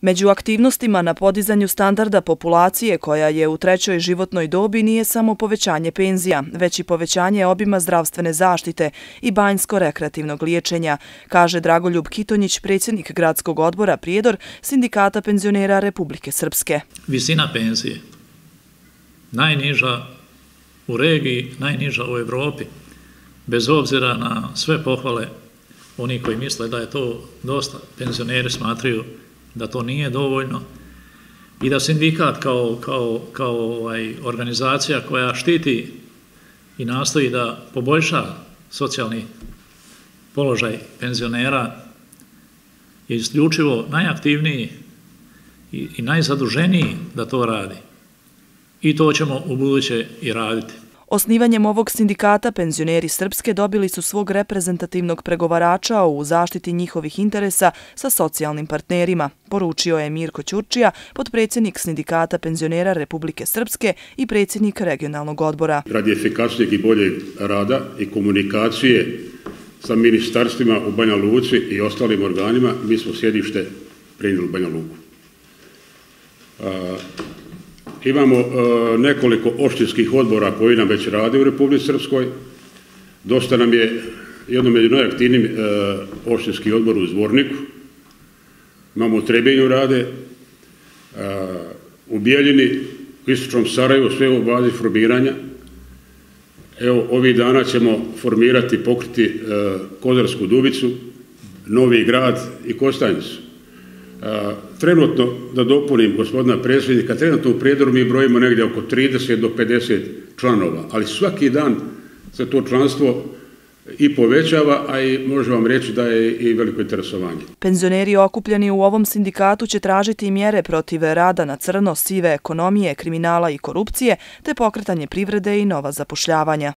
Među aktivnostima na podizanju standarda populacije koja je u trećoj životnoj dobi nije samo povećanje penzija, već i povećanje obima zdravstvene zaštite i banjsko-rekreativnog liječenja, kaže Dragoljub Kitonjić, predsjednik Gradskog odbora Prijedor Sindikata penzionera Republike Srpske. Visina penzije najniža u regiji, najniža u Evropi, bez obzira na sve pohvale oni koji misle da je to dosta. Penzioneri smatraju da to nije dovoljno i da sindikat kao organizacija koja štiti i nastoji da poboljša socijalni položaj penzionera je isključivo najaktivniji i najzaduženiji da to radi. I to ćemo ubuduće i raditi. Osnivanjem ovog sindikata penzioneri Srpske dobili su svog reprezentativnog pregovarača u zaštiti njihovih interesa sa socijalnim partnerima, poručio je Mirko Ćurčija, potpredsjednik Sindikata penzionera Republike Srpske i predsjednik regionalnog odbora. Radi efikasnijeg i boljeg rada i komunikacije sa ministarstvima u Banja Luci i ostalim organima, mi smo sjedište prenijeli u Banja Luku. Imamo nekoliko opštinskih odbora koji nam već rade u Republici Srpskoj. Dosta nam je jedno među najaktivnijim opštinski odbor u Zvorniku. Imamo u Trebinju rade, u Bijeljini, u Istočnom Sarajevu, sve u bazi formiranja. Evo, ovih dana ćemo formirati, pokriti Kozarsku Dubicu, Novi Grad i Kostajnicu. Trenutno, da dopunim gospodina predsjednika, trenutno u Prijedoru mi brojimo negdje oko 30 do 50 članova, ali svaki dan se to članstvo i povećava, a i možemo vam reći da je i veliko interesovanje. Penzioneri okupljeni u ovom sindikatu će tražiti mjere protiv rada na crno, sive ekonomije, kriminala i korupcije, te pokretanje privrede i nova zapošljavanja.